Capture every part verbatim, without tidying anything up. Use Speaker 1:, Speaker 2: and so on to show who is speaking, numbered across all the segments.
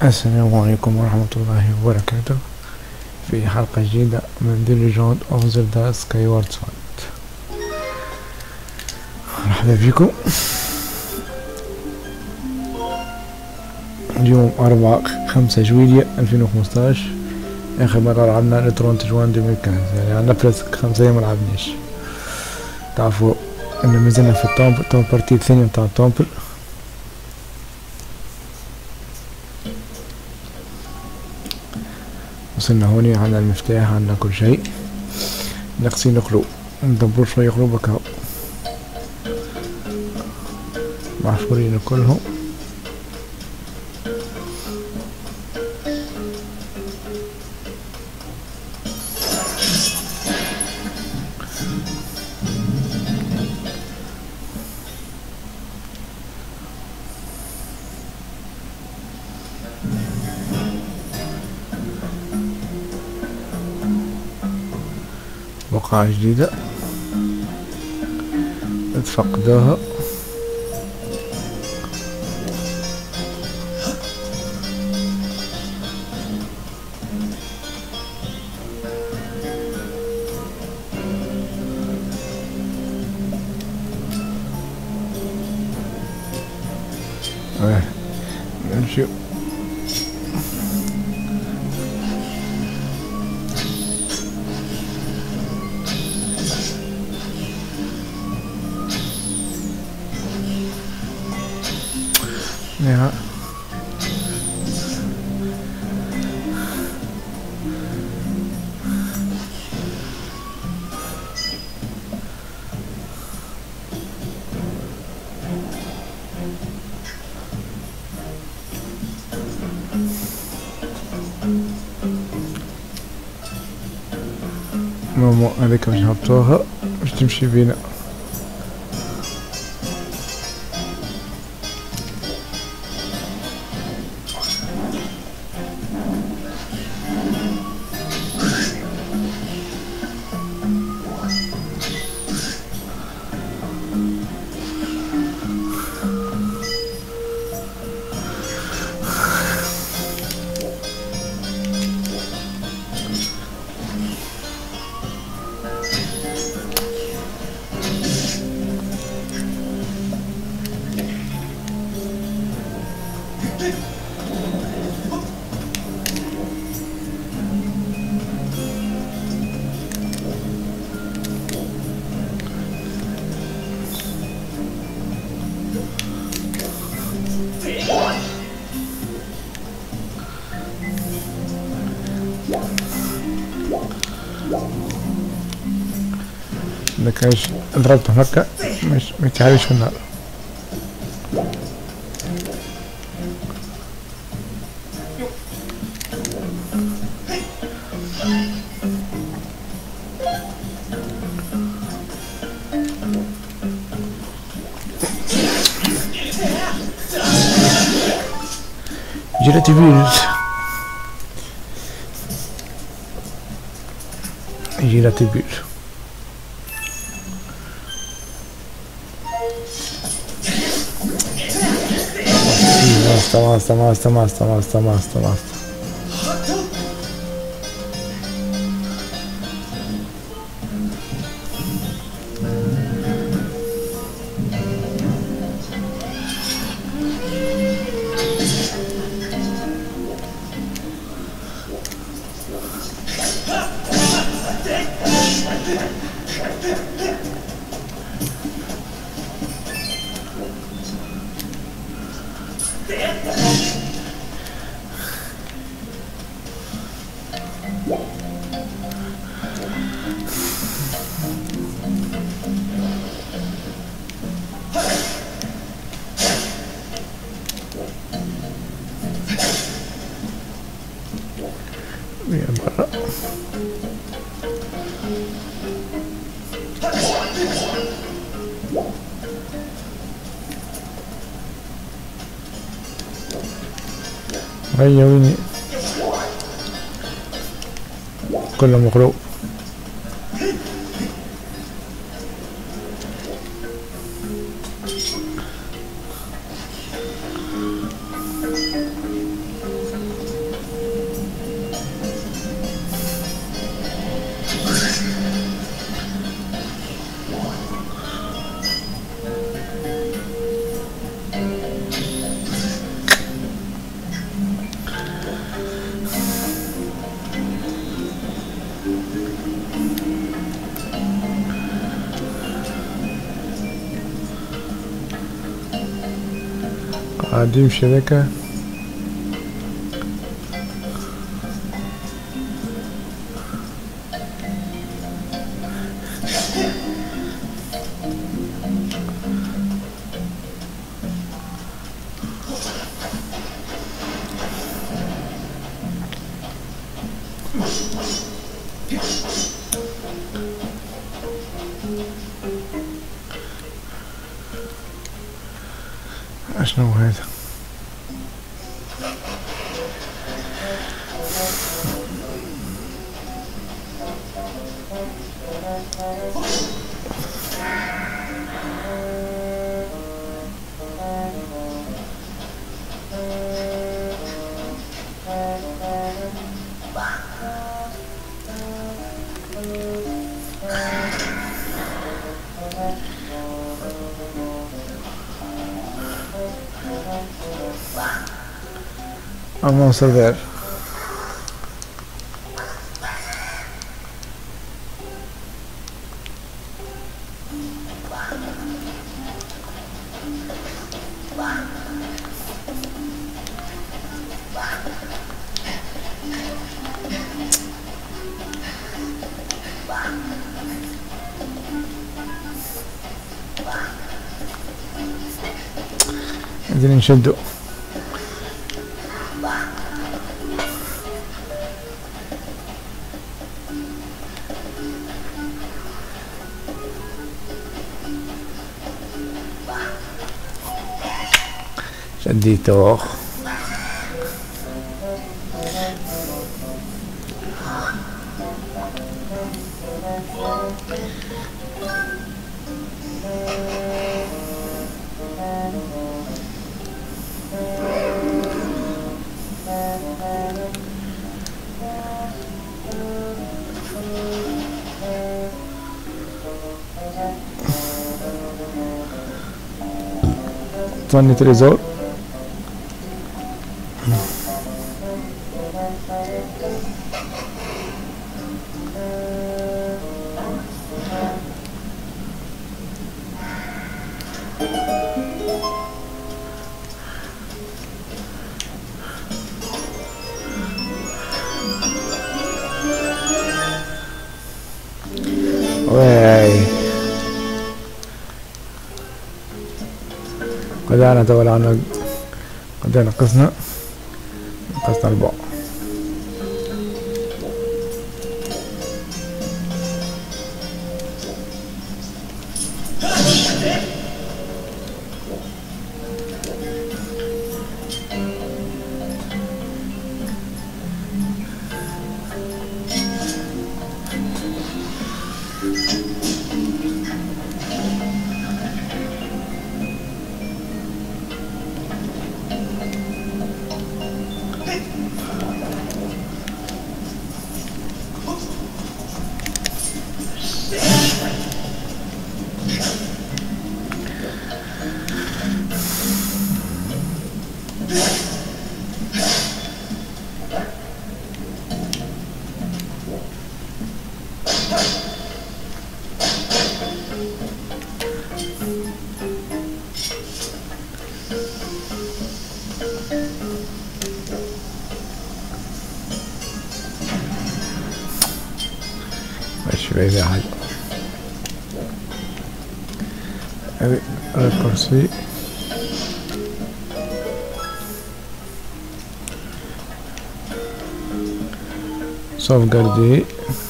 Speaker 1: السلام عليكم ورحمة الله وبركاته. في حلقة جديدة من The Legend of Zelda Skyward. مرحبا بكم. اليوم أربعة خمسة جويلية ألفين وخمسطاش. آخر مرة لعبنا لترونت جوان ألفين وخمسطاش، يعني عندنا بريسك خمسة أيام ملعبناش. تعرفوا إن مازلنا في التومبل، تو البارتي الثانية متاع التومبل. وصلنا هوني، عندنا المفتاح، عندنا كل شيء. نقصي نقلو ندبرو شوية قلوب هكا محفورين كلهم. بقعة جديدة اتفقدوها. اه نمشيو. Ja. ماما هذيك باش نهبطوها باش تمشي بينا. لك ايش ضربته هكا مش متعرفش في النار. جيلاتي بيرز جيلاتي بيرز Basta, basta, basta, basta, basta, basta. Via barra. هيا ويني كله مغلوب. عادي يمشي ذاك. شنو هذا؟ I'm there. عايزين نشدو. شديته. ثاني تريزور. قد تولى عنا قد نقصنا نقصنا البعد. شوية حاجة هذي الكرسي صوف قردي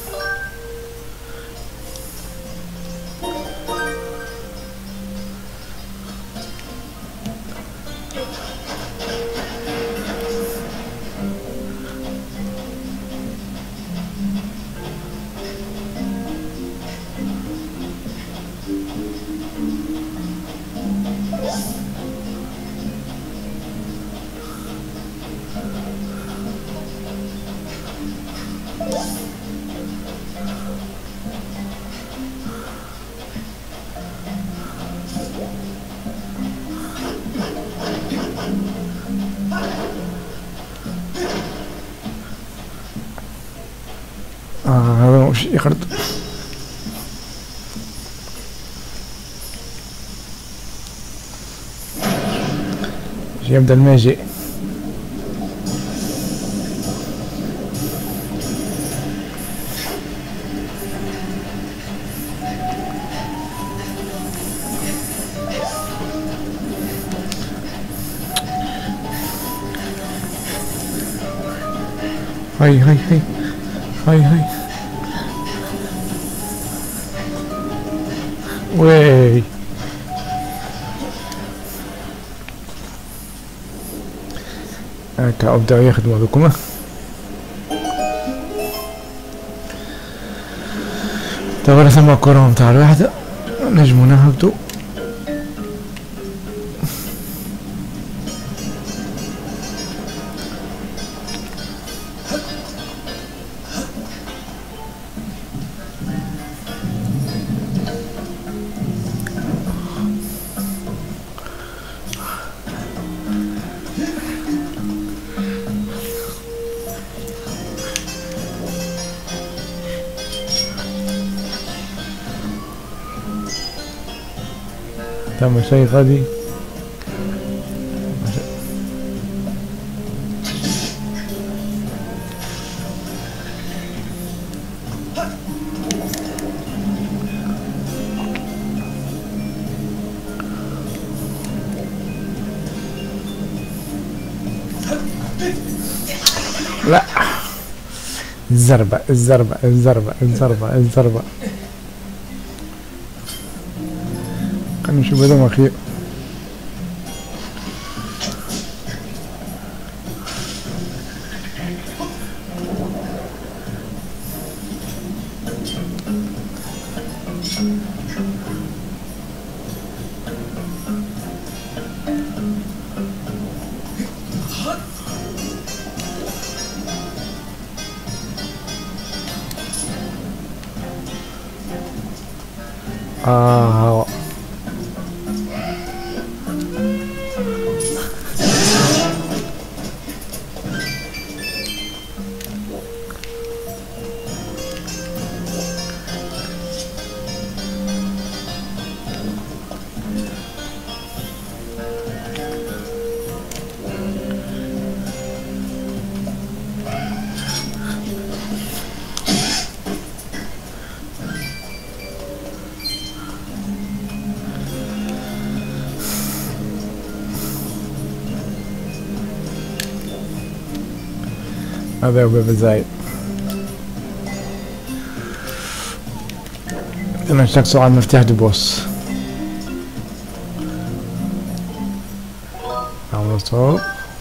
Speaker 1: هذا وش يخرج يبدأ الماجي. هاي هاي هاي هاي هاي وي هكا ابداو يخدموا هذوكم. توا ثما كرة متاع الوحدة نجمو نهبطو. تم شيء غادي لا الزربة الزربة الزربة الزربة الزربة. خلينا نشوف هذا ما خير. آه هذا هو باب الزايد. انا نشتغل على المفتاح دي بوس. عملوا صوب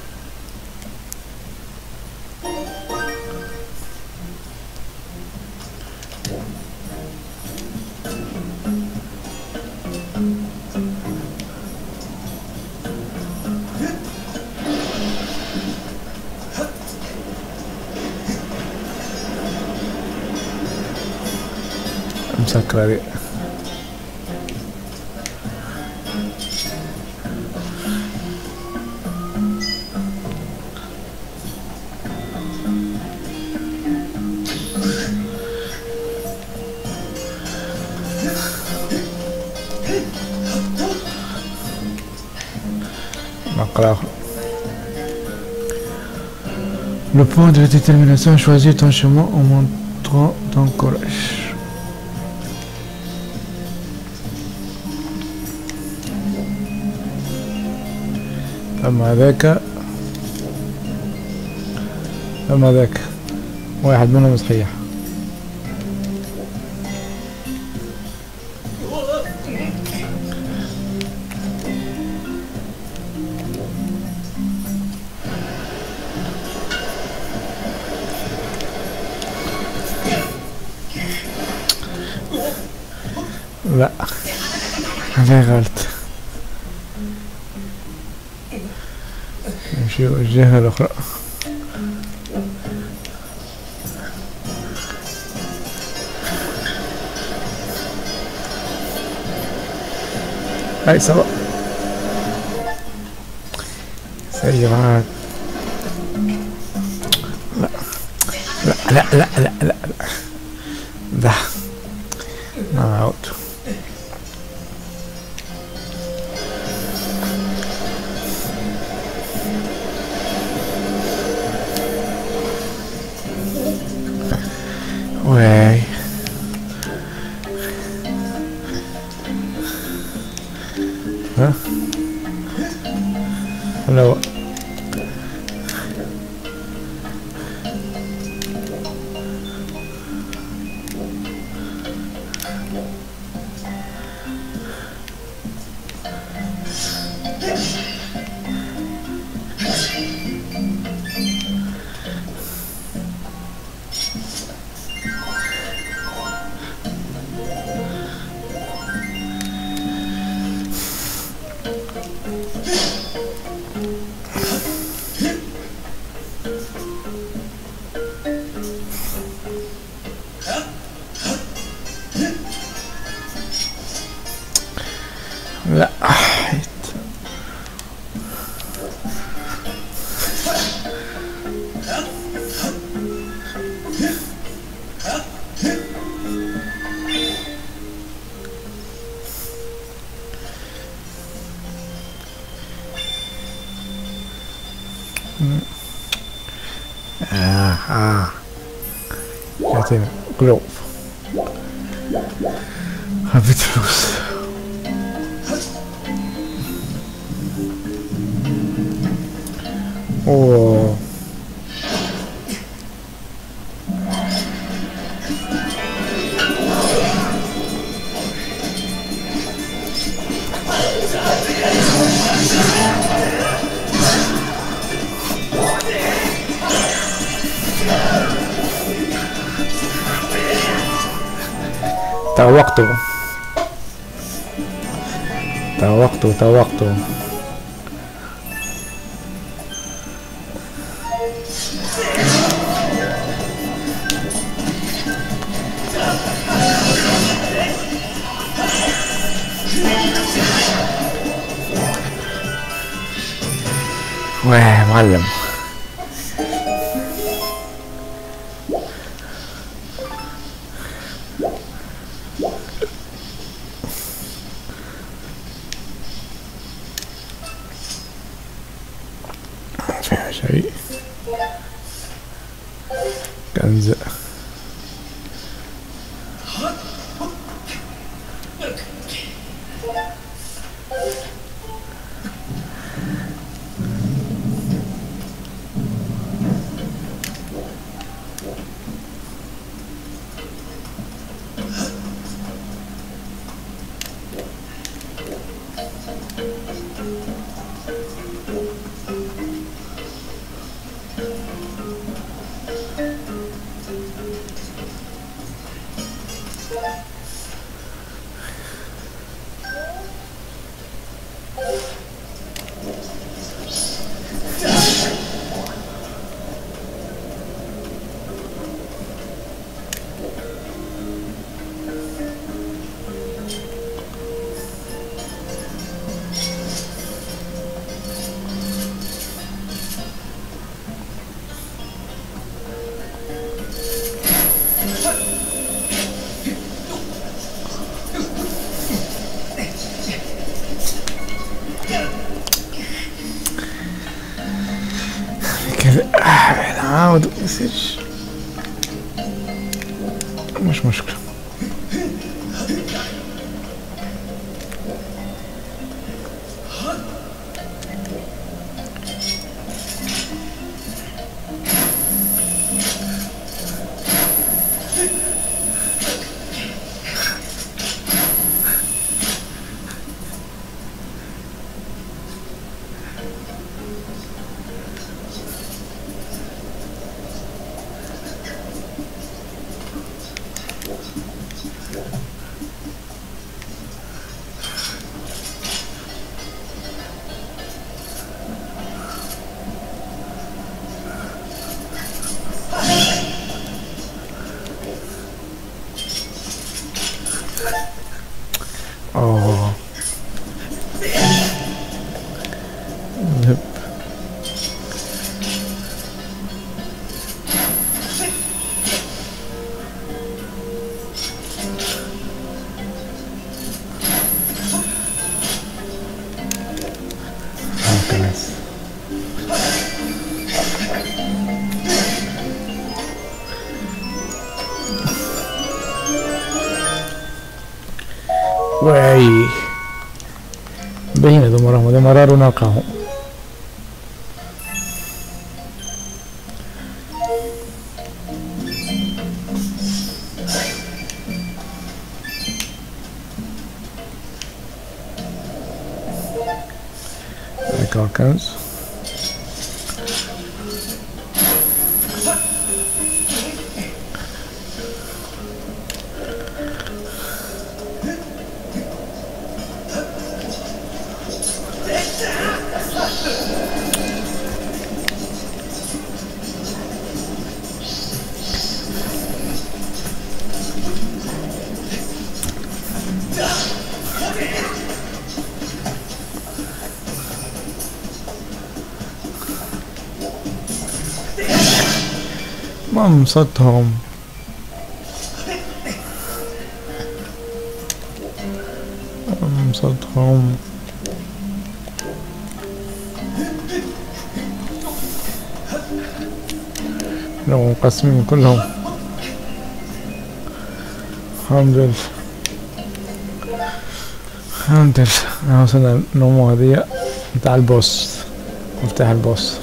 Speaker 1: مسكرة دي. نقرأ. Le point de détermination, choisis ton chemin en montrant ton courage. أما هذاك أما هذاك واحد منهم صحيح. لا هذا غلط. نمشي الجهة الأخرى. هاي سوا سيارات. لا لا لا لا لا لا ده ما عود. آه آه يعطينا قلوب حبيت فلوس. اوه توقته توقته توقته واه معلم. فيها شيء كنز. كذا نعاود ميصيرش، مش مشكلة. اوه نهب. هكذا واي بهنا دمرهم دمرار ونلقاهم. كنز ما مصدهم. ما مصدهم. لو مقسمين كلهم. الحمد لله الحمد لله. وصلنا النومو هذه بتاع البوس، مفتاح البوس.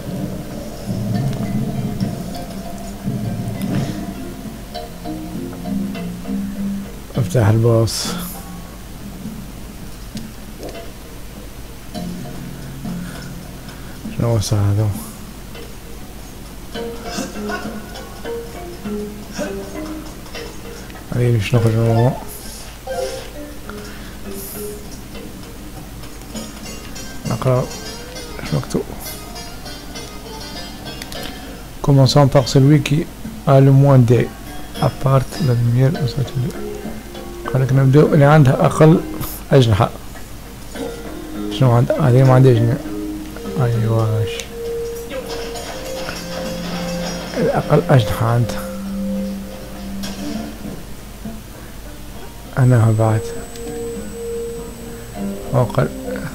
Speaker 1: مفتاح البوس شنو هذا؟ هذه مش نخرج منه. نقرأ ايش مكتوب. Commençons par celui qui a le moins de à part la lumière. قالك نبدأ اللي عندها أقل أجنحة. شنو عند هذه ما عندها أجنحة؟ أيواش الأقل أجنحة عندها. أنا بعد أقل.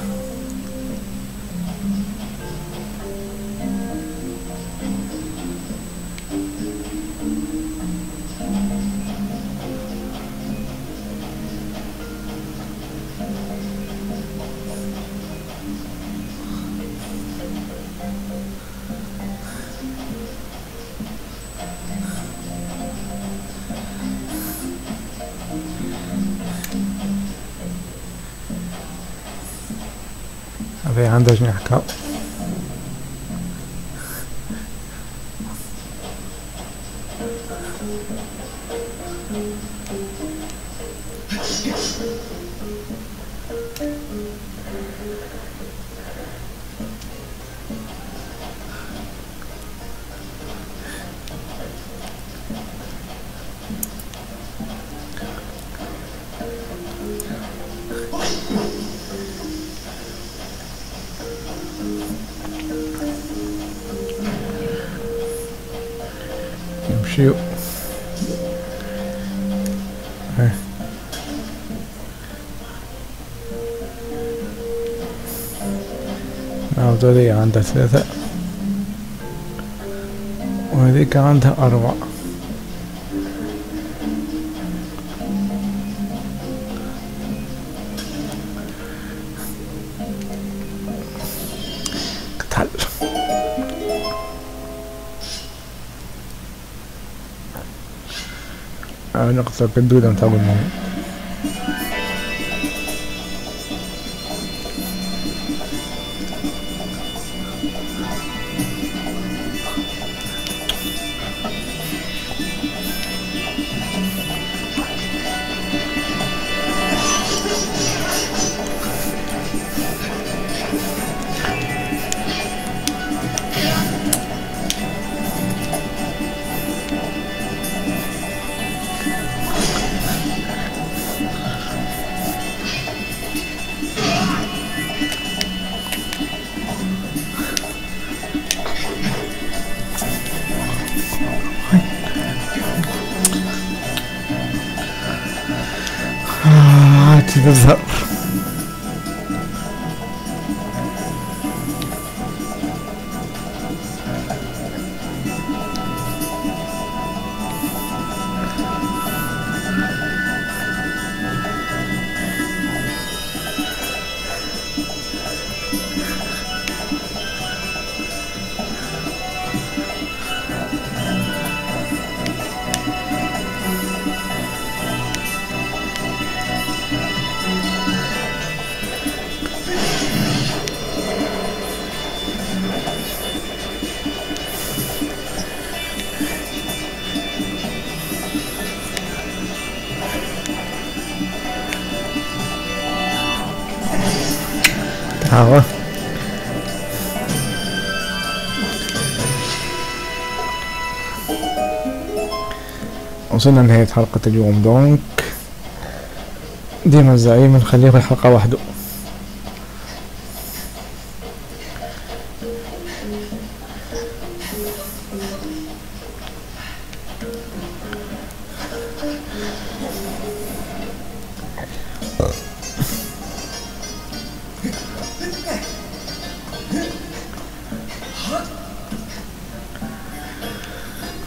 Speaker 1: هذا عنده أجنحة كاو. يمشيو هذولي عندها ثلاثة وهذيك عندها أربعة. قتل نقطة الدودة نتابع المهم. تظهر تعال. وصلنا لنهاية حلقة اليوم. دونك ديما الزعيم نخليه في الحلقة وحده.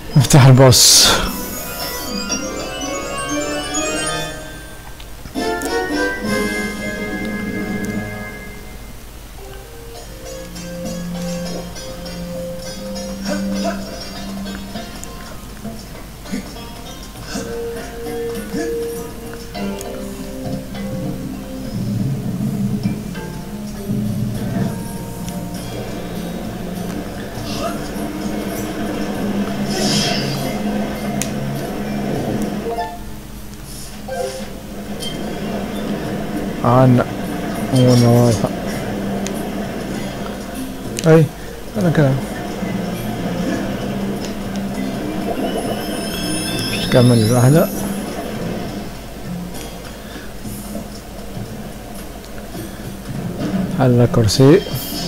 Speaker 1: مفتاح البوس. عنا وانا اي انا كلام مش كمل هلا. هلا كرسي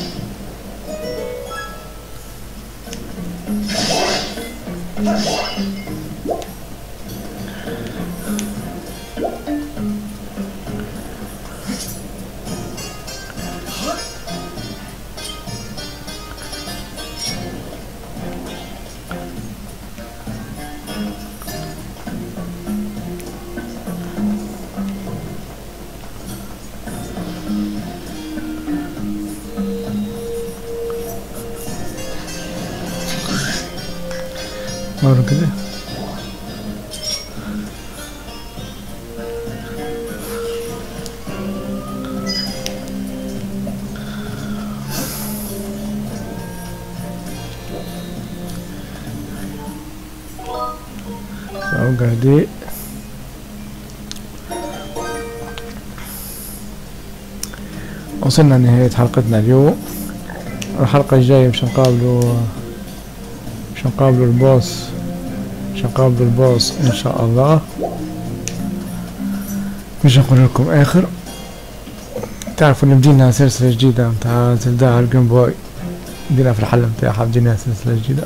Speaker 1: مرة كده. قاعدين وصلنا لنهاية حلقتنا اليوم. الحلقة الجاية مش نقابلوا مش نقابلوا البوس مش نقابلوا البوس ان شاء الله. مش نقول لكم اخر. تعرفوا ان بدينا سلسلة جديدة متاع زلدا على الجيم بوي، بدينا في الحل متاعها بدينا سلسلة جديدة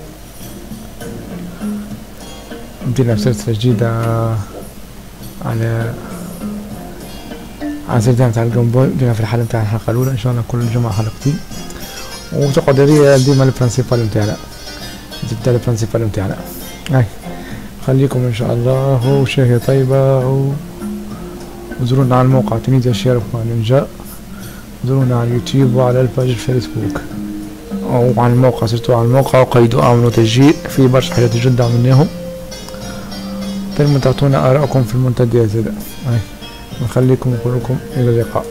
Speaker 1: بدينا في سلسلة جديدة على على زلدا متاع الجيم بوي. بدينا في الحل متاع الحلقة الأولى إن شاء الله كل جمعة حلقتين، وتقعد هذه ديما البرانسيبال متاعنا تبدا البرانسيبال متاعنا. هاي خليكم إن شاء الله وشاهية طيبة، وزورونا على الموقع تونيزيا شير نينجا، زورونا على اليوتيوب وعلى الباج الفيسبوك وعلى الموقع. سيرتوا على الموقع وقيدوا اعملوا تسجيل، في برشا حاجات جدا عملناهم. تنموا تعطونا آراءكم في المنتديات زادا. هاي نخليكم ونقول لكم إلى اللقاء.